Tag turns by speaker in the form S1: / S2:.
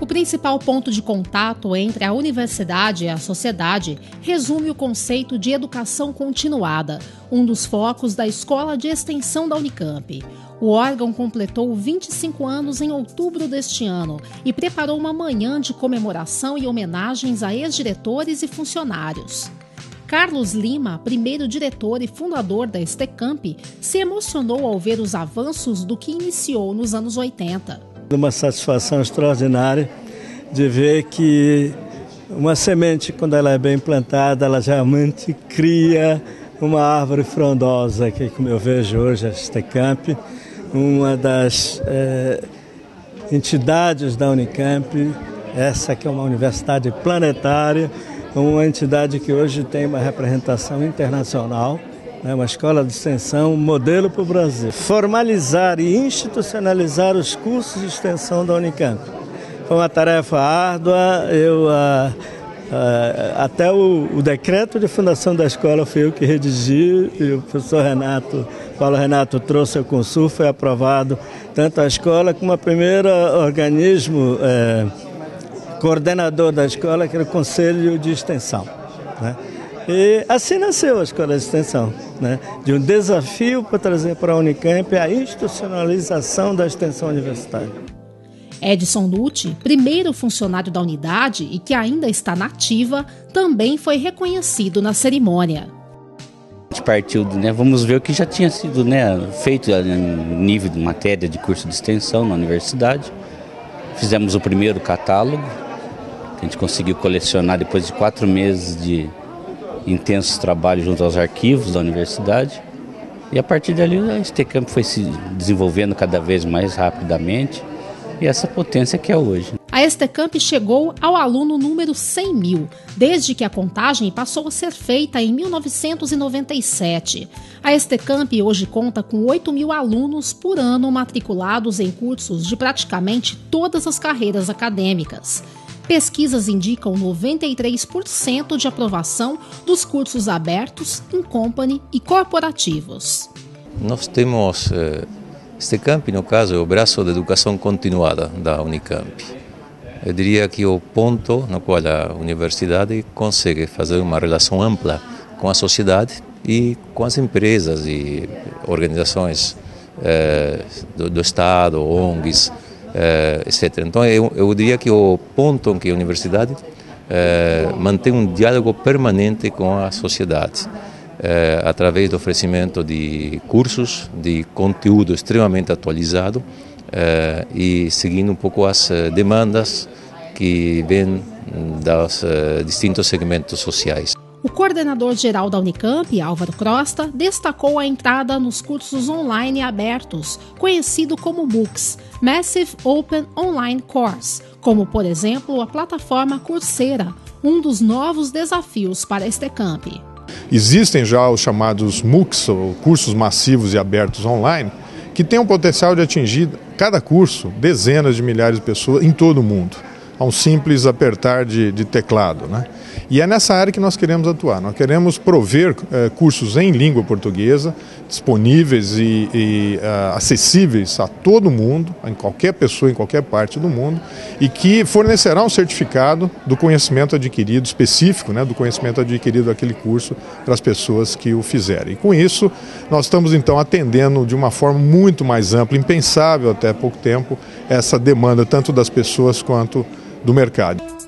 S1: principal ponto de contato entre a universidade e a sociedade resume o conceito de educação continuada, um dos focos da Escola de Extensão da Unicamp. O órgão completou 25 anos em outubro deste ano e preparou uma manhã de comemoração e homenagens a ex-diretores e funcionários. Carlos Lima, primeiro diretor e fundador da Estecamp, se emocionou ao ver os avanços do que iniciou nos anos 80.
S2: Uma satisfação extraordinária de ver que uma semente, quando ela é bem plantada, ela realmente cria uma árvore frondosa, que como eu vejo hoje a Estecamp, uma das entidades da Unicamp, essa que é uma universidade planetária, uma entidade que hoje tem uma representação internacional, uma escola de extensão, um modelo para o Brasil. Formalizar e institucionalizar os cursos de extensão da Unicamp. Foi uma tarefa árdua, até o decreto de fundação da escola foi eu que redigi, e o professor Paulo Renato trouxe ao Consul, foi aprovado tanto a escola como o primeiro organismo coordenador da escola, que era o Conselho de Extensão, né? E assim nasceu a Escola de Extensão, né? De um desafio para trazer para a Unicamp a institucionalização da extensão universitária.
S1: Edson Nutti, primeiro funcionário da unidade e que ainda está na ativa, também foi reconhecido na cerimônia.
S3: A gente partiu, vamos ver o que já tinha sido feito em nível de matéria de curso de extensão na universidade. Fizemos o primeiro catálogo, que a gente conseguiu colecionar depois de 4 meses de intensos trabalhos junto aos arquivos da universidade. E a partir dali a Estecamp foi se desenvolvendo cada vez mais rapidamente e essa potência que é hoje.
S1: A Estecamp chegou ao aluno número 100 mil, desde que a contagem passou a ser feita em 1997. A Estecamp hoje conta com 8 mil alunos por ano matriculados em cursos de praticamente todas as carreiras acadêmicas. Pesquisas indicam 93% de aprovação dos cursos abertos, in company e corporativos.
S4: Nós temos, Estecamp, no caso, é o braço de educação continuada da Unicamp. Eu diria que o ponto no qual a universidade consegue fazer uma relação ampla com a sociedade e com as empresas e organizações do Estado, ONGs, etc. Então eu diria que o ponto em que a universidade mantém um diálogo permanente com a sociedade, através do oferecimento de cursos, de conteúdo extremamente atualizado e seguindo um pouco as demandas que vêm dos distintos segmentos sociais.
S1: O coordenador-geral da Unicamp, Álvaro Crosta, destacou a entrada nos cursos online abertos, conhecido como MOOCs, Massive Open Online Course, como, por exemplo, a plataforma Coursera, um dos novos desafios para a Estecamp.
S5: Existem já os chamados MOOCs, ou cursos massivos e abertos online, que têm o potencial de atingir cada curso dezenas de milhares de pessoas em todo o mundo, a um simples apertar de teclado, né? E é nessa área que nós queremos atuar. Nós queremos prover cursos em língua portuguesa, disponíveis e acessíveis a todo mundo, em qualquer pessoa, em qualquer parte do mundo, e que fornecerá um certificado do conhecimento adquirido, específico, do conhecimento adquirido daquele curso para as pessoas que o fizerem. E com isso, nós estamos então atendendo de uma forma muito mais ampla, impensável até há pouco tempo, essa demanda tanto das pessoas quanto do mercado.